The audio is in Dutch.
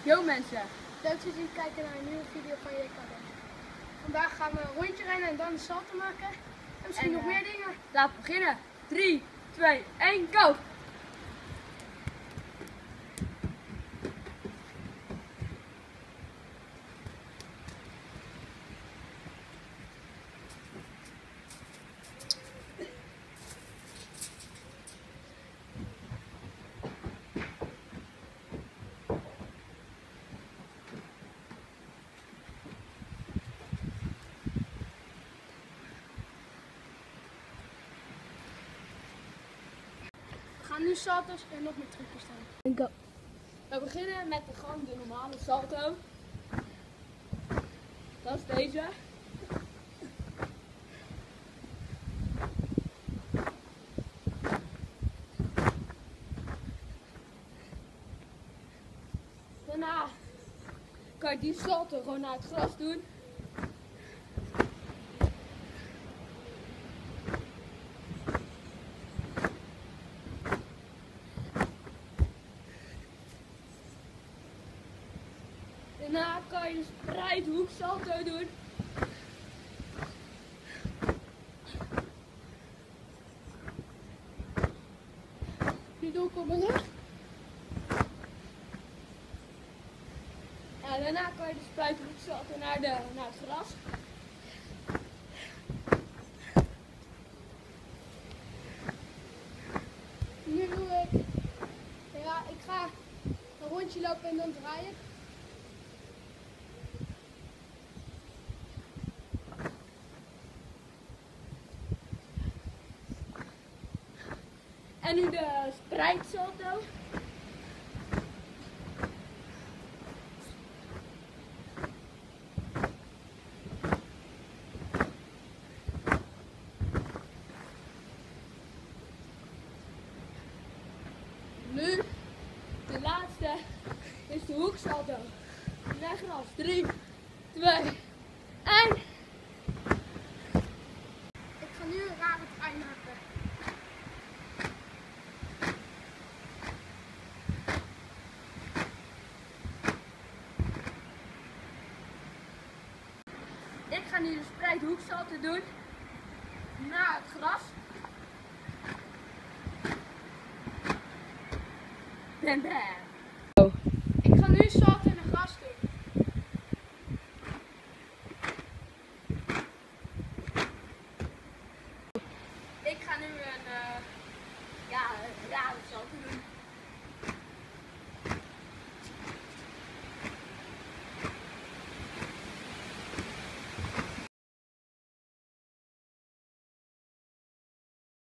Yo mensen, leuk dat jullie kijken naar een nieuwe video van JKD. Vandaag gaan we een rondje rennen en dan een salto maken. En misschien nog meer dingen. laten we beginnen. 3, 2, 1, go! We gaan nu salto's en nog meer trucjes doen. Go. We beginnen met gewoon de normale salto. Dat is deze. Daarna kan je die salto gewoon naar het gras doen. Daarna kan je de spreidhoeksalto doen. Die doe ik op mijn rug. En daarna kan je de spreidhoeksalto naar het gras. Nu doe ik, ik ga een rondje lopen en dan draaien. En nu de spreidsalto. Nu, de laatste is de hoeksalto. Naar gras. 3, 2, 1. Ik ga nu een rare draai maken. Ik ga nu de spreidhoeksalto doen. Naar het gras. Bam bam. Ik ga nu salto in het gras doen. Ik ga nu een rare salto doen.